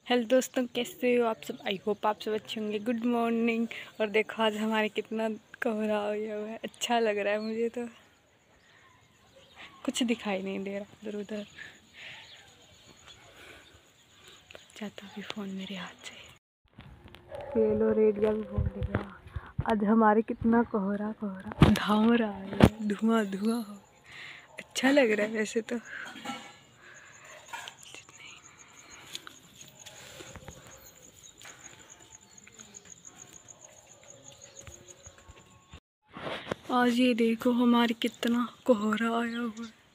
Hello दोस्तों, कैसे हो आप सब। आई होप आप सब अच्छे होंगे। Good morning. और देखो आज हमारे कितना कोहरा हुआ है। अच्छा लग रहा है मुझे तो। कुछ दिखाई नहीं दे रहा इधर उधर। जाता भी फ़ोन मेरे हाथ से। येलो रेडिया भी भूल गया। आज हमारे कितना कोहरा कोहरा धाम रहा है। धुआं धुआं हो। अच्छा लग रहा है वैसे तो। आज ये देखो हमारे कितना कोहरा आया हुआ है।